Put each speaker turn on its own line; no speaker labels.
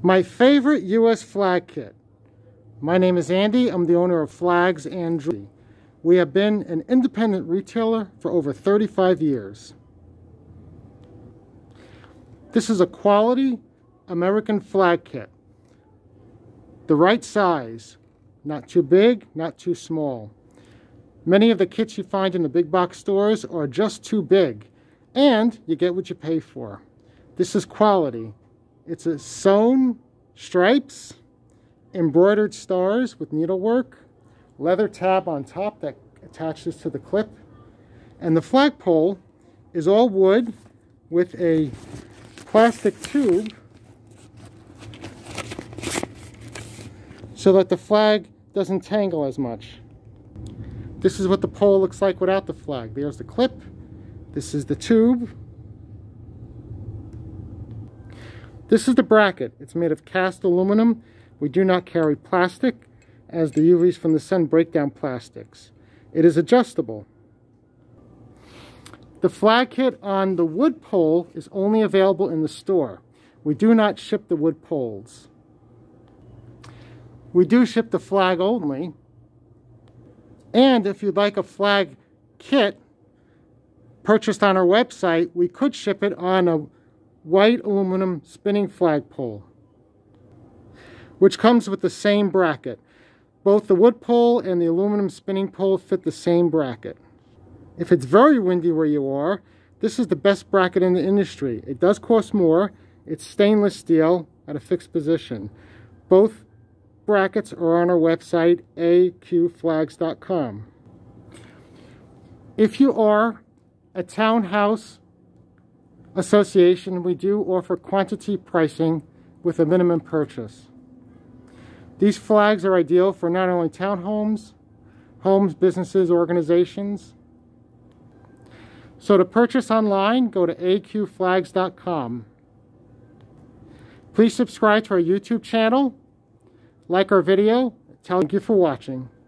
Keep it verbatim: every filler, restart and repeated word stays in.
My favorite U S flag kit. My name is Andy. I'm the owner of Flags and Jewelry. We have been an independent retailer for over thirty-five years. This is a quality American flag kit. The right size, not too big, not too small. Many of the kits you find in the big box stores are just too big, and you get what you pay for. This is quality. It's a sewn stripes, embroidered stars with needlework, leather tab on top that attaches to the clip, and the flagpole is all wood with a plastic tube so that the flag doesn't tangle as much. This is what the pole looks like without the flag. There's the clip. This is the tube. This is the bracket. It's made of cast aluminum. We do not carry plastic, as the U Vs from the sun break down plastics. It is adjustable. The flag kit on the wood pole is only available in the store. We do not ship the wood poles. We do ship the flag only. And if you'd like a flag kit purchased on our website, we could ship it on a white aluminum spinning flagpole, which comes with the same bracket. Both the wood pole and the aluminum spinning pole fit the same bracket. If it's very windy where you are, this is the best bracket in the industry. It does cost more. It's stainless steel at a fixed position. Both brackets are on our website, A Q flags dot com. If you are a townhouse association, we do offer quantity pricing with a minimum purchase. These flags are ideal for not only townhomes, homes, businesses, organizations. So to purchase online, go to A Q flags dot com. Please subscribe to our YouTube channel, like our video. Thank you for watching.